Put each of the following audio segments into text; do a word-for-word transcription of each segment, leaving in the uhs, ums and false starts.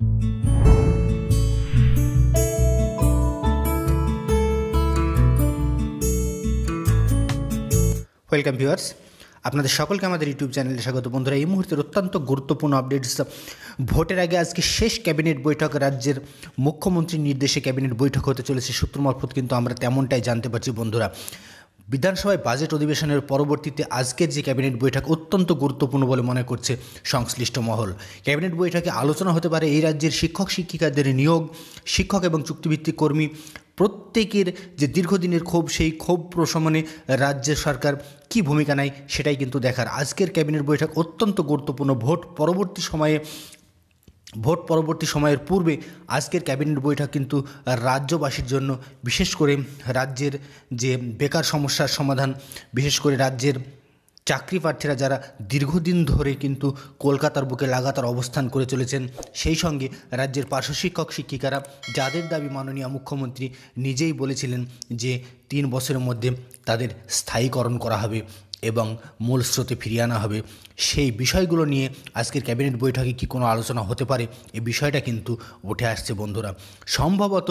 Welcome viewers, আপনাদের সকলকে আমাদের ইউটিউব চ্যানেলে স্বাগত। বন্ধুরা, এই মুহূর্তের অত্যন্ত গুরুত্বপূর্ণ আপডেটস। ভোটের আগে আজকে শেষ ক্যাবিনেট বৈঠক, রাজ্যের মুখ্যমন্ত্রীর নির্দেশে ক্যাবিনেট বৈঠক হতে চলেছে সূত্র মারফত কিন্তু আমরা তেমনটাই জানতে পারছি। বন্ধুরা, বিধানসভায় বাজেট অধিবেশনের পরবর্তীতে আজকের যে ক্যাবিনেট বৈঠক অত্যন্ত গুরুত্বপূর্ণ বলে মনে করছে সংশ্লিষ্ট মহল। ক্যাবিনেট বৈঠকে আলোচনা হতে পারে এই রাজ্যের শিক্ষক শিক্ষিকাদের নিয়োগ, শিক্ষক এবং চুক্তিভিত্তিক কর্মী প্রত্যেকের যে দীর্ঘদিনের ক্ষোভ, সেই ক্ষোভ প্রশমনে রাজ্য সরকার কী ভূমিকা নেয় সেটাই কিন্তু দেখার। আজকের ক্যাবিনেট বৈঠক অত্যন্ত গুরুত্বপূর্ণ। ভোট পরবর্তী সময়ে ভোট পরবর্তী সময়ের পূর্বে আজকের ক্যাবিনেট বৈঠক কিন্তু রাজ্যবাসীর জন্য, বিশেষ করে রাজ্যের যে বেকার সমস্যার সমাধান, বিশেষ করে রাজ্যের চাকরি প্রার্থীরা যারা দীর্ঘদিন ধরে কিন্তু কলকাতার বুকে লাগাতার অবস্থান করে চলেছেন, সেই সঙ্গে রাজ্যের পার্শ্ব শিক্ষক শিক্ষিকারা যাদের দাবি মাননীয় মুখ্যমন্ত্রী নিজেই বলেছিলেন যে তিন বছরের মধ্যে তাদের স্থায়ীকরণ করা হবে এবং মূল স্রোতে ফিরিয়ে আনা হবে, সেই বিষয়গুলো নিয়ে আজকের ক্যাবিনেট বৈঠকে কি কোনো আলোচনা হতে পারে, এই বিষয়টা কিন্তু উঠে আসছে। বন্ধুরা, সম্ভবত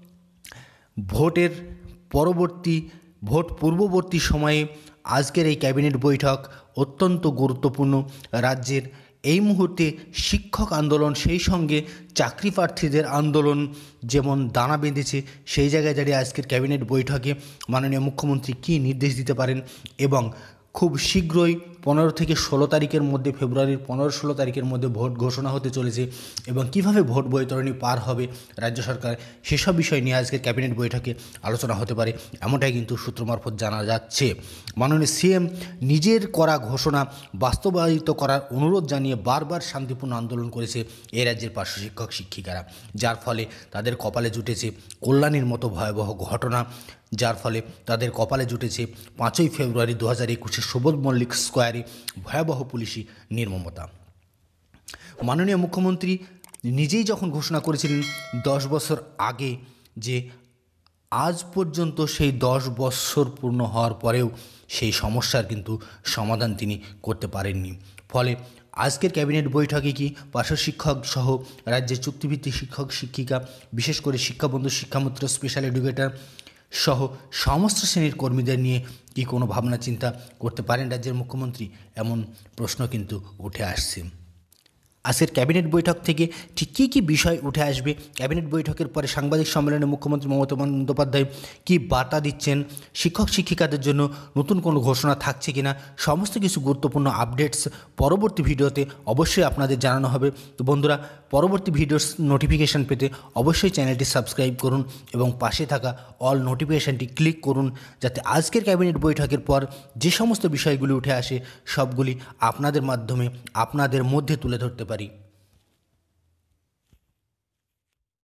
ভোটের পরবর্তী ভোট পূর্ববর্তী সময়ে আজকের এই ক্যাবিনেট বৈঠক অত্যন্ত গুরুত্বপূর্ণ। রাজ্যের এই মুহূর্তে শিক্ষক আন্দোলন, সেই সঙ্গে চাকরি প্রার্থীদের আন্দোলন যেমন দানা বেঁধেছে, সেই জায়গায় দাঁড়িয়ে আজকের ক্যাবিনেট বৈঠকে মাননীয় মুখ্যমন্ত্রী কী নির্দেশ দিতে পারেন এবং খুব শীঘ্রই পনেরো থেকে ষোলো তারিখের মধ্যে, ফেব্রুয়ারির পনেরো ষোলো তারিখের মধ্যে ভোট ঘোষণা হতে চলেছে এবং কিভাবে ভোট বৈতরণী পার হবে রাজ্য সরকার, সেসব বিষয় নিয়ে আজকের ক্যাবিনেট বৈঠকে আলোচনা হতে পারে, এমনটাই কিন্তু সূত্র মারফত জানা যাচ্ছে। মাননীয় সিএম নিজের করা ঘোষণা বাস্তবায়িত করার অনুরোধ জানিয়ে বারবার শান্তিপূর্ণ আন্দোলন করেছে এই রাজ্যের পার্শ্ব শিক্ষক শিক্ষিকারা, যার ফলে তাদের কপালে জুটেছে কল্যাণীর মতো ভয়াবহ ঘটনা, যার ফলে তাদের কপালে জুটেছে পাঁচই ফেব্রুয়ারি দু হাজার একুশে সুবোধ মল্লিক স্কোয়ারে ভয়াবহ পুলিশি নির্মমতা। মাননীয় মুখ্যমন্ত্রী নিজেই যখন ঘোষণা করেছিলেন দশ বছর আগে, যে আজ পর্যন্ত সেই দশ বছর পূর্ণ হওয়ার পরেও সেই সমস্যার কিন্তু সমাধান তিনি করতে পারেননি। ফলে আজকের ক্যাবিনেট বৈঠকে কি পার্শ্ব শিক্ষক সহ রাজ্যের চুক্তিভিত্তিক শিক্ষক শিক্ষিকা, বিশেষ করে শিক্ষাবন্ধু, শিক্ষামিত্র, স্পেশাল এডুকেটর সহ সমস্ত শ্রেণীর কর্মীদের নিয়ে কি কোনো ভাবনা চিন্তা করতে পারেন রাজ্যের মুখ্যমন্ত্রী, এমন প্রশ্ন কিন্তু উঠে আসছে। আজকের ক্যাবিনেট বৈঠক থেকে ঠিক কী কী বিষয় উঠে আসবে, ক্যাবিনেট বৈঠকের পরে সাংবাদিক সম্মেলনে মুখ্যমন্ত্রী মমতা বন্দ্যোপাধ্যায় কী বার্তা দিচ্ছেন, শিক্ষক শিক্ষিকাদের জন্য নতুন কোনো ঘোষণা থাকছে কিনা, সমস্ত কিছু গুরুত্বপূর্ণ আপডেটস পরবর্তী ভিডিওতে অবশ্যই আপনাদের জানানো হবে। তো বন্ধুরা, পরবর্তী ভিডিওর নোটিফিকেশান পেতে অবশ্যই চ্যানেলটি সাবস্ক্রাইব করুন এবং পাশে থাকা অল নোটিফিকেশানটি ক্লিক করুন, যাতে আজকের ক্যাবিনেট বৈঠকের পর যে সমস্ত বিষয়গুলি উঠে আসে সবগুলি আপনাদের মাধ্যমে আপনাদের মধ্যে তুলে ধরতে পারি।